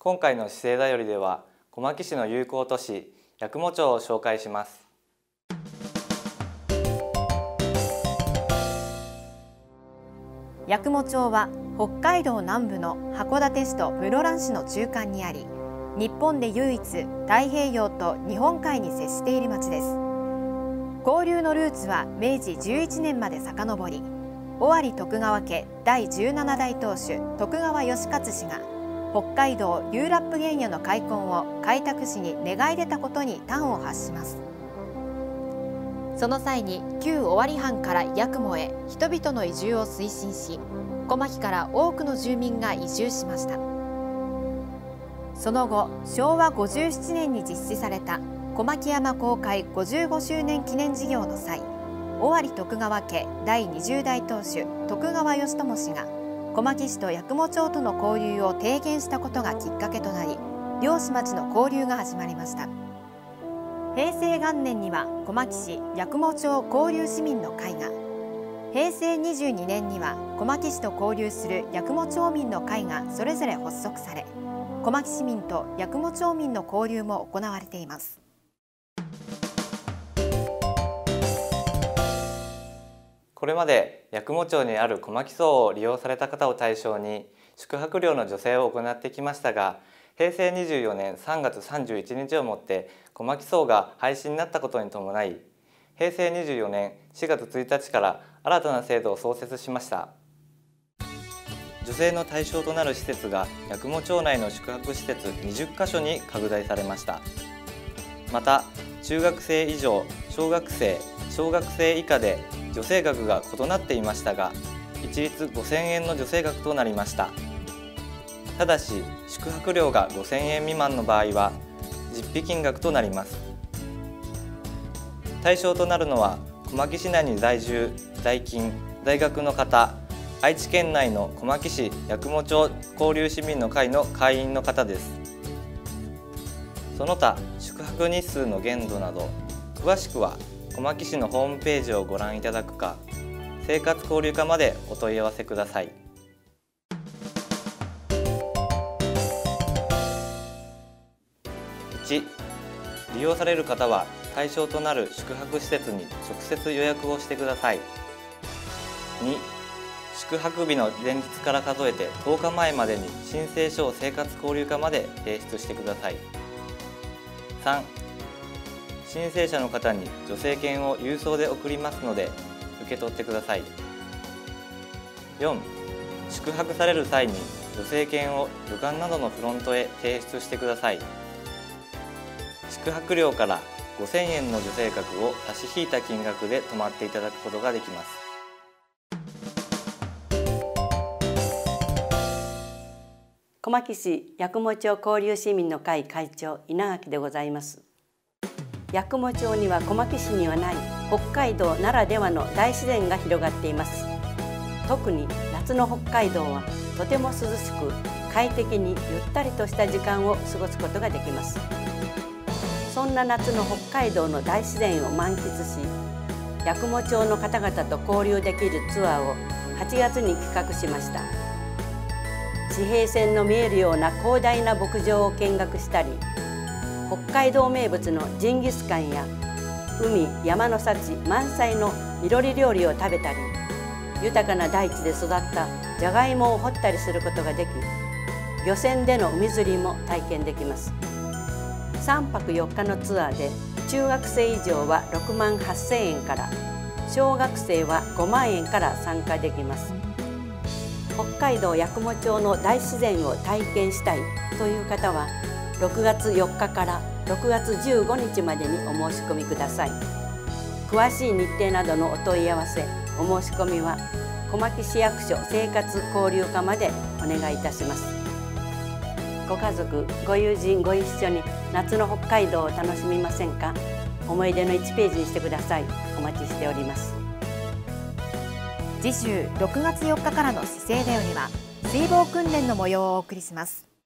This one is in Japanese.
今回の姿勢だよりでは、小牧市の友好都市八雲町を紹介します。 八雲町は北海道南部の函館市と室蘭市の中間にあり、日本で唯一太平洋と日本海に接している町です。交流のルーツは明治11年まで遡り、尾張徳川家第17代当主徳川義勝氏が北海道ユーラップ原野の開墾を開拓使に願い出たことに端を発します。その際に旧尾張藩から八雲へ人々の移住を推進し、小牧から多くの住民が移住しました。その後、昭和57年に実施された小牧山公開55周年記念事業の際、尾張徳川家第20代当主徳川義朝氏が小牧市と八雲町との交流を提言したことがきっかけとなり、両市町の交流が始まりました。平成元年には小牧市八雲町交流市民の会が、平成22年には小牧市と交流する八雲町民の会がそれぞれ発足され、小牧市民と八雲町民の交流も行われています。 これまで八雲町にある小牧荘を利用された方を対象に宿泊料の助成を行ってきましたが、平成24年3月31日をもって小牧荘が廃止になったことに伴い、平成24年4月1日から新たな制度を創設しました。助成の対象となる施設が八雲町内の宿泊施設20カ所に拡大されました。また、中学生以上、小学生、小学生以下で助成額が異なっていましたが、一律5000円の助成額となりました。ただし、宿泊料が5000円未満の場合は実費金額となります。対象となるのは、小牧市内に在住、在勤、在学の方、愛知県内の小牧市八雲町交流市民の会の会員の方です。その他、宿泊日数の限度など、詳しくは小牧市のホームページをご覧いただくか、生活交流課までお問い合わせください。1、利用される方は対象となる宿泊施設に直接予約をしてください。2、宿泊日の前日から数えて10日前までに申請書を生活交流課まで提出してください。3、申請者の方に助成券を郵送で送りますので受け取ってください。4、宿泊される際に助成券を旅館などのフロントへ提出してください。宿泊料から5000円の助成額を差し引いた金額で泊まっていただくことができます。 小牧市八雲町交流市民の会会長稲垣でございます。八雲町には小牧市にはない北海道ならではの大自然が広がっています。特に夏の北海道はとても涼しく快適にゆったりとした時間を過ごすことができます。そんな夏の北海道の大自然を満喫し、八雲町の方々と交流できるツアーを8月に企画しました。地平線の見えるような広大な牧場を見学したり、北海道名物のジンギスカンや海山の幸満載のいろり料理を食べたり、豊かな大地で育ったじゃがいもを掘ったりすることができ、漁船での海釣りも体験できます。3泊4日のツアーで中学生以上は6万8000円から、小学生は5万円から参加できます。北海道八雲町の大自然を体験したいという方は6月4日から6月15日までにお申し込みください。詳しい日程などのお問い合わせ、お申し込みは小牧市役所生活交流課までお願いいたします。ご家族、ご友人ご一緒に夏の北海道を楽しみませんか？思い出の1ページにしてください。お待ちしております。 次週6月4日からの姿勢だよりは水防訓練の模様をお送りします。